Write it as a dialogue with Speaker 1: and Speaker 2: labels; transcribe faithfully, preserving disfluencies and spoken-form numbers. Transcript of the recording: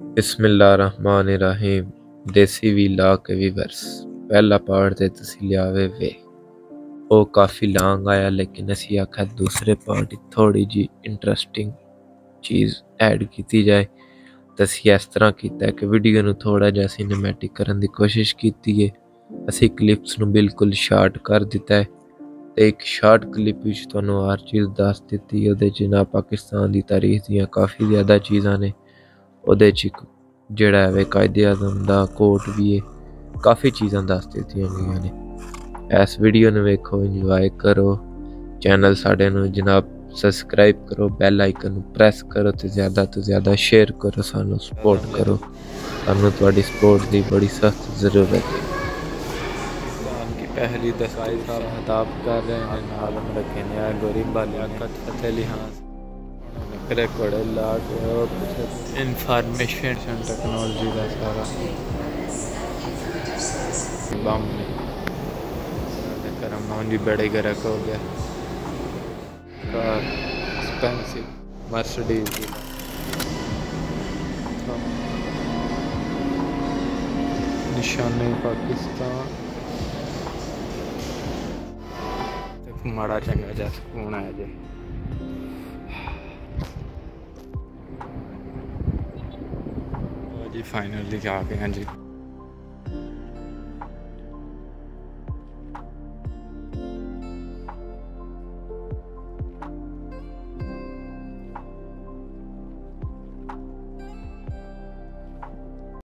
Speaker 1: बिस्मिल्लाहिर्रहमानिर्रहीम। देसी वीला के व्यूअर्स, पहला पार्ट ते तुसी लियावे वे वो काफ़ी लॉन्ग आया, लेकिन असी आखा दूसरे पार्ट थोड़ी जी इंटरेस्टिंग चीज़ ऐड की जाए। तो असी इस तरह किया कि वीडियो नू थोड़ा जिहा सिनेमैटिक करने की कोशिश की है। असी क्लिप्स नू बिल्कुल शार्ट कर दिता है। तो एक शार्ट क्लिप विच तुहानू हर चीज़ दस दी। उहदे च ना पाकिस्तान की तारीख दियां काफ़ी ज़्यादा चीज़ां ने, उहदे च जिहड़ा है कायदे आज़म दा कोट भी है, काफ़ी चीज़ां दस दित्तियां गईयां ने। इस वीडियो नू वेखो, इंजॉय करो। चैनल साडे नू जनाब सब्सक्राइब करो, बैल आइकन प्रेस करो तो ज़्यादा तो ज़्यादा शेयर करो, सानू सपोर्ट करो। सानू तुहाडी सपोर्ट की बड़ी सख्त ज़रूरत है।
Speaker 2: की पहली दस्ताई साहब खिताब कर रहे हैं, नालम रखे ने गोरी लियाकत फतेह अली खान करे कोड़े ला के इंफॉर्मेशन टेक्नोलॉजी का सारा बम करम नॉन भी बड़े गर्क हो गया। कार एक्सपेंसिव मर्सिडीज निशाने पाकिस्तान माड़ा चंगा जा सुकून आया जे। जी फाइनली आ गए हैं जी।